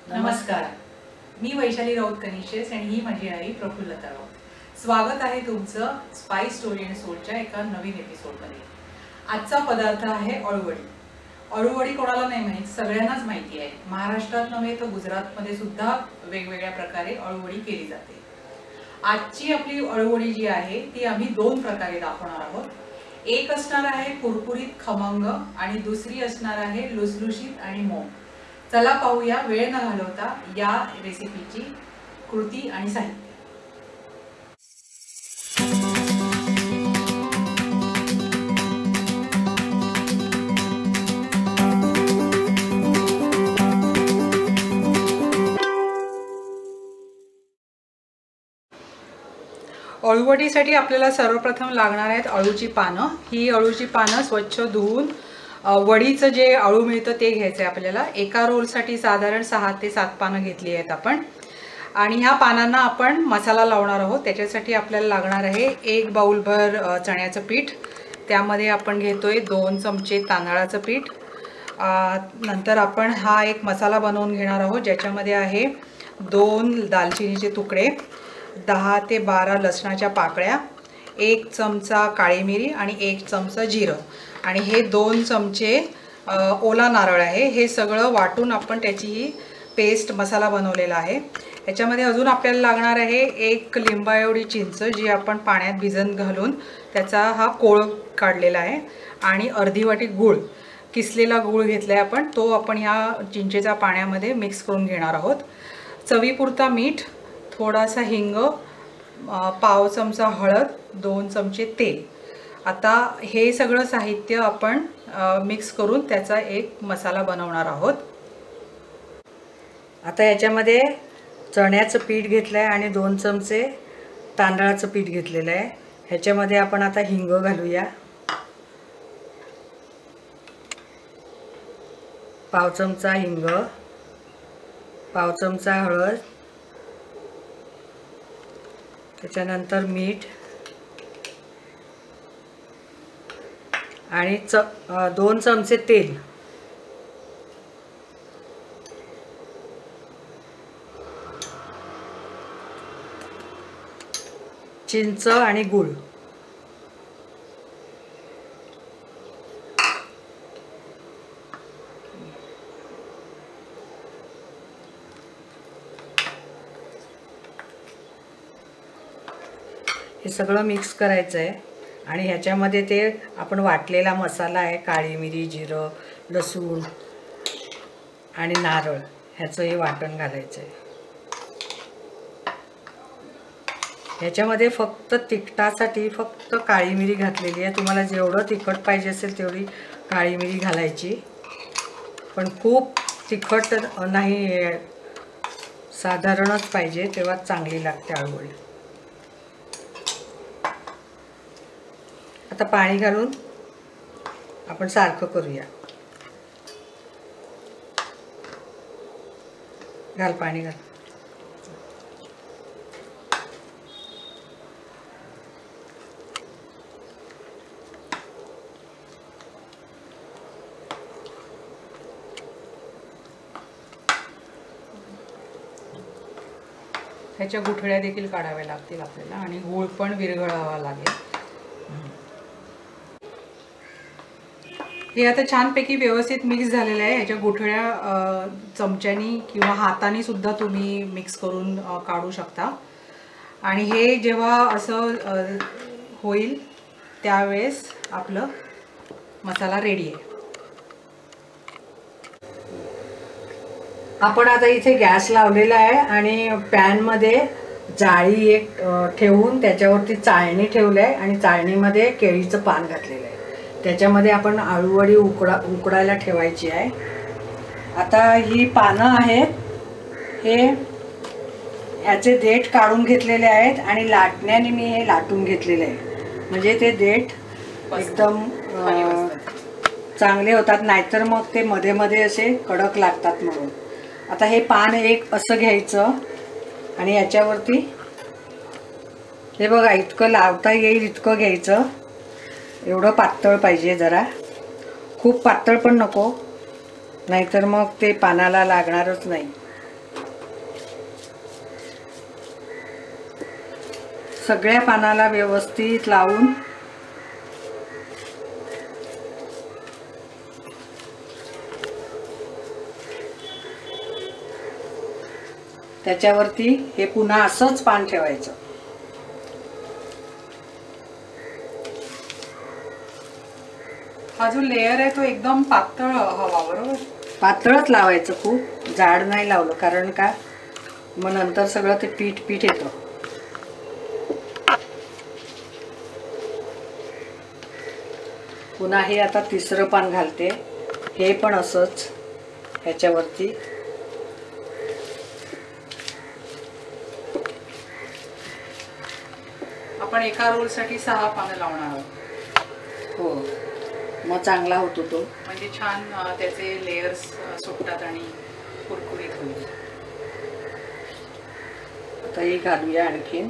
नमस्कार, मी वैशाली राऊत कनिशेस आणि ही माझी आई प्रफुल्लता राऊत। स्वागत आहे तुमचं स्पाइस स्टोरी अँड सोलच्या एका नवीन एपिसोडमध्ये। आजचा पदार्थ आहे अळूवडी। अळूवडी कोणाला नाही माहीत, सगळ्यांनाच माहिती आहे। महाराष्ट्रात नव्हे तर गुजरातमध्ये सुद्धा वेगवेगळ्या प्रकारे अळूवडी केली जाते। आजची आपली अळूवडी जी आहे ती आम्ही दोन प्रकारे दाखवणार आहोत। एक असणार आहे कुरकुरीत खमंग आणि दुसरी असणार आहे लुसलुशीत आणि मऊ। चला पाहूया वेळ न घालवता या रेसिपीची कृती आणि साहित्य। अळूवडीसाठी आपल्याला सर्वप्रथम लागणार आहेत अळूची पानं। ही अळूची पानं स्वच्छ धुवून वडीचं जे अळू मिळतं ते घ्यायचं आहे आपल्याला। एका रोलसाठी साधारण 6 ते 7 पानं घेतली आहेत आपण आणि ह्या पानांना आपण मसाला लावणार आहोत। त्याच्यासाठी आपल्याला लागणार आहे 1 बाउलभर चण्याचं पीठ, त्यामध्ये आपण घेतोय 2 चमचे तांदळाचं पीठ। नंतर आपण हा एक मसाला बनवून घेणार आहोत ज्याच्यामध्ये आहे 2 दालचिनीचे तुकडे, 10 ते 12 लसणाच्या पाकळ्या, 1 चमचा काळी मिरी आणि 1 चमचा जिरं आणि हे 2 चमचे ओला नारळ आहे। हे सगळं वाटून आपण त्याची ही पेस्ट मसाला बनवलेला आहे। याच्यामध्ये अजून आपल्याला लागणार आहे 1 लिंबा एवढी चिंच जी आपण पाण्यात भिजत घालून त्याचा हा कोळ काढलेला आहे आणि अर्धी वाटी गूळ, किसलेला गूळ घेतलाय आपण, तो आपण ह्या चिंचेच्या पाण्यामध्ये मिक्स करून घेणार आहोत। चवीपुरता मीठ, थोडासा हिंग, पाव चमचा हळद, 2 चमचे तेल। आता हे सगळं साहित्य आपण मिक्स करून त्याचा एक मसाला बनवणार आहोत। आता याच्यामध्ये चण्याचं पीठ घेतलं आहे आणि 2 चमचे तांदळाचं पीठ घेतलेलं आहे। ह्याच्यामध्ये आपण आता हिंग घालूया, पाव चमचा हिंग, पाव चमचा हळद, त्याच्यानंतर मीठ आणि 2 चमचे तेल। चिंच आणि गूळ। हे सगळं मिक्स करायचं आहे आणि ह्याच्यामध्ये ते आपण वाटलेला मसाला आहे, काळी मिरी, जिरं, लसूण आणि नारळ, ह्याचं हे वाटण घालायचं आहे। ह्याच्यामध्ये फक्त तिखटासाठी फक्त काळी मिरी घातलेली आहे। तुम्हाला जेवढं तिखट पाहिजे असेल तेवढी काळी मिरी घालायची, पण खूप तिखट नाही, साधारणच पाहिजे, तेव्हा चांगली लागते अळूवडी। आता पाणी घालून आपण सारखं करूया। घाल पाणी घाल। ह्याच्या गुठळ्या देखील काढाव्या लागतील आपल्याला आणि गूळ पण विरघळावा लागेल। हे आता छानपैकी व्यवस्थित मिक्स झालेलं आहे। ह्याच्या गुठळ्या चमच्यानी किंवा हाताने सुद्धा तुम्ही मिक्स करून काढू शकता आणि हे जेव्हा असं होईल त्यावेळेस आपलं मसाला रेडी आहे। आपण आता इथे गॅस लावलेला आहे आणि पॅनमध्ये जाळी एक ठेवून त्याच्यावरती चाळणी ठेवली आहे आणि चाळणीमध्ये केळीचं पान घातलेलं आहे। त्याच्यामध्ये आपण अळूवडी उकडायला ठेवायची आहे। आता ही पानं आहेत, हे ह्याचे देठ काढून घेतलेले आहेत आणि लाटण्याने मी हे लाटून घेतलेले आहे, म्हणजे ते देठ एकदम चांगले होतात, नाहीतर मग ते मध्ये मध्ये असे कडक लागतात म्हणून। आता हे पान एक असं घ्यायचं आणि याच्यावरती हे बघा इतकं लावता येईल इतकं घ्यायचं। एवढं पातळ पाहिजे, जरा खूप पातळ पण नको, नाहीतर मग ते पानाला लागणारच नाही। सगळ्या पानाला व्यवस्थित लावून त्याच्यावरती हे पुन्हा असंच पान ठेवायचं. हा जो लेयर आहे तो एकदम पातळ हवा, बरोबर? पातळच लावायचं, खूप जाड नाही लावलं, कारण का मग नंतर सगळं ते पीठ पीठ येतं. पुन्हा हे आता तिसरं पान घालते, हे पण असंच ह्याच्यावरती. आपण एका रोलसाठी 6 पानं लावणार आहोत. हो, मग चांगला होतो तो, म्हणजे छान त्याचे लेयर्स सुटतात आणि कुरकुरीत होईल. आता हे घालूया आणखीन.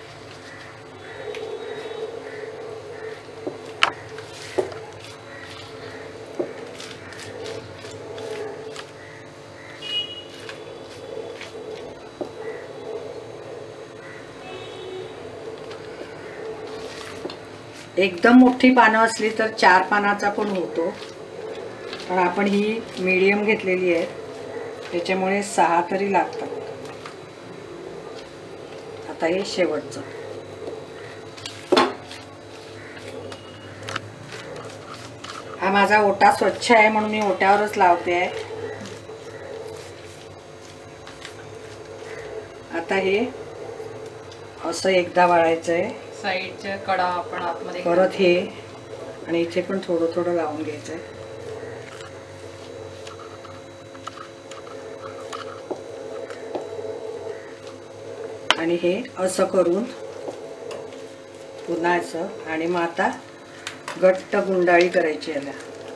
एकदम मोठी पानं असली तर 4 पानाचा पण होतो, पण आपण ही मीडियम घेतलेली आहे त्याच्यामुळे 6 तरी लागतात. आता हे शेवटचं. हा माझा ओटा स्वच्छ आहे म्हणून मी ओट्यावरच लावते आहे. आता हे असं एकदा वाळायचं आहे. साईडच्या कडा आपण आतमध्ये परत हे, आणि इथे पण थोडं थोडं लावून घ्यायचं आहे. आणि हे असं करून पुन्हा असं, आणि मग आता घट्ट गुंडाळी करायची याला.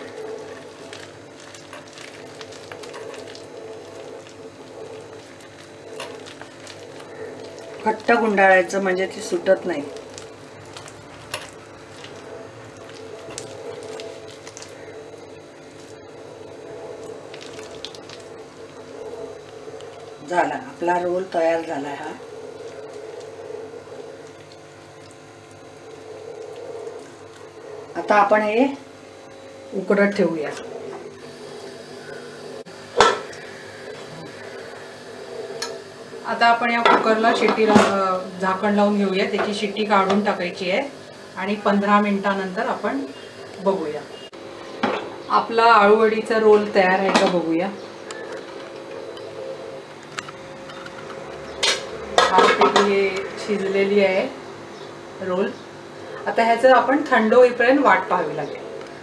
घट्ट गुंडाळायचं म्हणजे ती सुटत नाही. झाला, आपला रोल तयार झाला हा. आता आपण हे उकडत ठेवूया. आता आपण या कुकरला शिट्टी झाकण लावून घेऊया. त्याची शिट्टी काढून टाकायची आहे आणि 15 मिनिटानंतर आपण बघूया. आपला आळूवडीचा रोल तयार आहे का बघूया. हे शिजलेली आहे रोल. आता ह्याचं आपण थंड होईपर्यंत वाट पाहावी लागेल.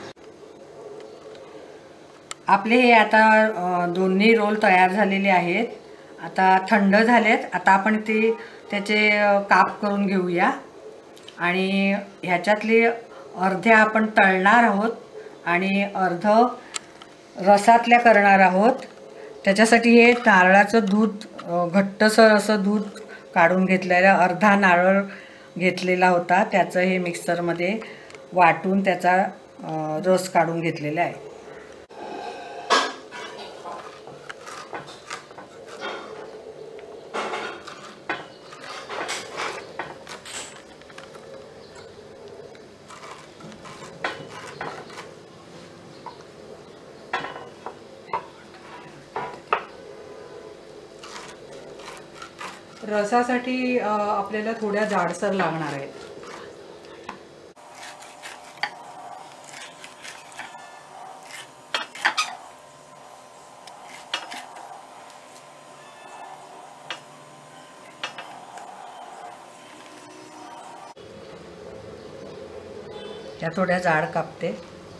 आपले हे आता दोन्ही रोल तयार झालेले आहेत. आता थंड झालेत. आता आपण त्याचे काप करून घेऊया आणि ह्याच्यातले अर्धे आपण तळणार आहोत आणि अर्ध रसातल्या करणार आहोत. त्याच्यासाठी हे नारळाचं दूध, घट्टसर असं दूध काढून घेतलेलं, अर्धा नारळ घेतलेला होता, त्याचं हे मिक्सरमध्ये वाटून त्याचा रस काढून घेतलेला आहे. रसासाठी आपल्याला थोड्या जाडसर लागणार आहेत. त्या थोड्या जाड कापते.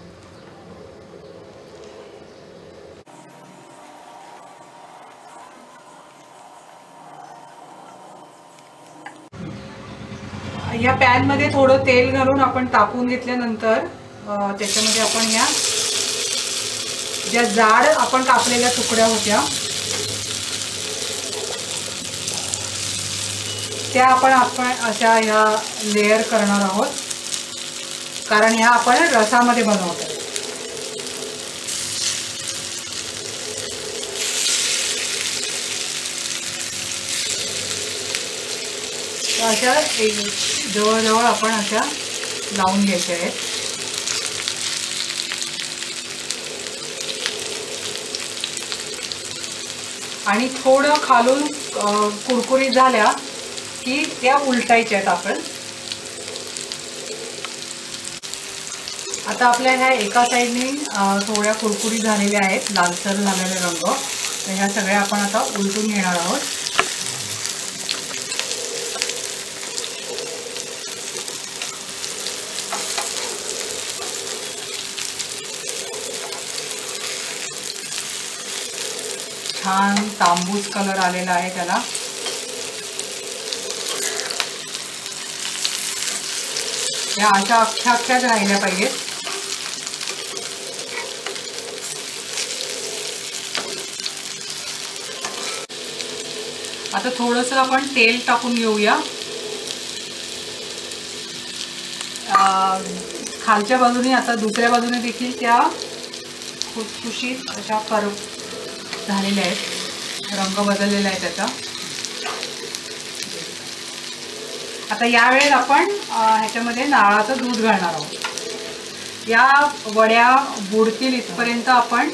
या पॅन मध्ये थोडं तेल घालून आपण तापवून घेतल्यानंतर त्याच्यामध्ये आपण ह्या ज्या जाड आपण कापलेल्या तुकड्या होत्या त्या आपण अशा ह्या लेयर करणार आहोत, कारण ह्या आपण रसामध्ये बनवतो. अशा जवळजवळ आपण अशा लावून घ्यायच्या आहेत. आणि थोडं खालून कुरकुरीत झाल्या की त्या उलटायच्या आहेत आपण. आता आपल्या ह्या एका साईडने थोड्या कुरकुरी झालेल्या आहेत, लालसर झालेले रंग. तर ह्या सगळ्या आपण आता उलटून घेणार आहोत. छान तांबूस कलर आलेला आहे त्याला. या अशा अख्ख्याच राहिल्या पाहिजेत. आता थोडंसं आपण तेल टाकून घेऊया. खालच्या बाजूने आता दुसऱ्या बाजूने देखील त्या खुसखुशीत अशा झालेल्या आहेत, रंग बदललेला आहे त्याचा. आता यावेळेस आपण ह्याच्यामध्ये नारळाचं दूध घालणार आहोत. या वड्या बुडतील इथपर्यंत आपण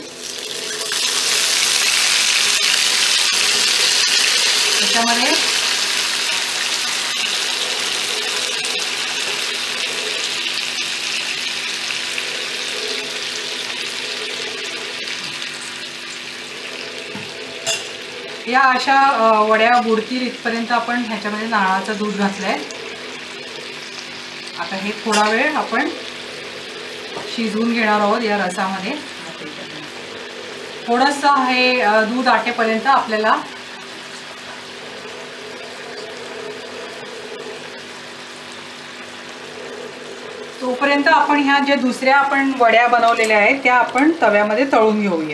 त्याच्यामध्ये या अशा वड्या बुडतील इथपर्यंत आपण ह्याच्यामध्ये नारळाचं दूध घातलंय. आता हे थोडा वेळ आपण शिजवून घेणार आहोत या रसामध्ये. थोडंसं हे दूध आटेपर्यंत आपल्याला तोपर्यंत आपण ह्या ज्या दुसऱ्या आपण वड्या बनवलेल्या आहेत त्या आपण तव्यामध्ये तळून घेऊया.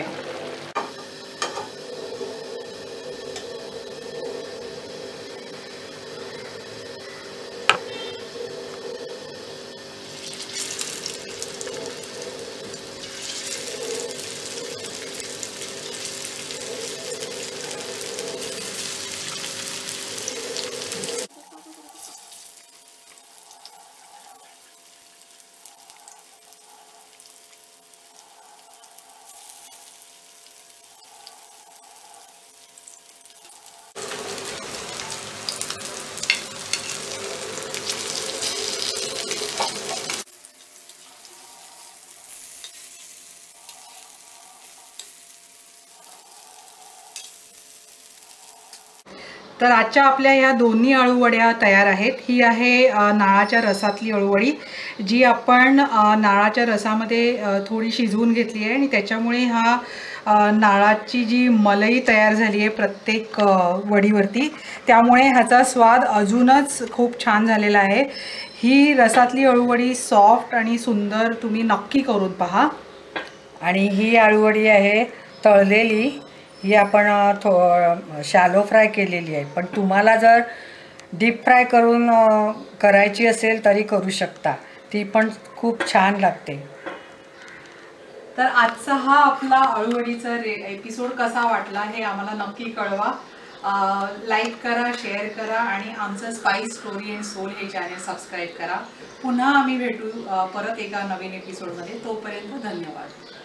तर आजच्या आपल्या ह्या दोन्ही अळूवड्या तयार आहेत. ही आहे नारळाच्या रसातली अळूवडी, जी आपण नारळाच्या रसामध्ये थोडी शिजवून घेतली आहे आणि त्याच्यामुळे हा नारळाची जी मलई तयार झाली आहे प्रत्येक वडीवरती, त्यामुळे ह्याचा स्वाद अजूनच खूप छान झालेला आहे. ही रसातली अळूवडी सॉफ्ट आणि सुंदर तुम्ही नक्की करून पहा. आणि ही अळूवडी आहे तळलेली, ही आपण शॅलो फ्राय केलेली आहे. पण तुम्हाला जर डीप फ्राय करून करायची असेल तरी करू शकता, ती पण खूप छान लागते. तर आजचा हा आपला अळूवडीचा एपिसोड कसा वाटला हे आम्हाला नक्की कळवा. लाईक करा, शेअर करा आणि आमचं स्पाइस स्टोरी अँड सोल हे चॅनल सबस्क्राईब करा. पुन्हा आम्ही भेटू परत एका नवीन एपिसोडमध्ये. तोपर्यंत धन्यवाद.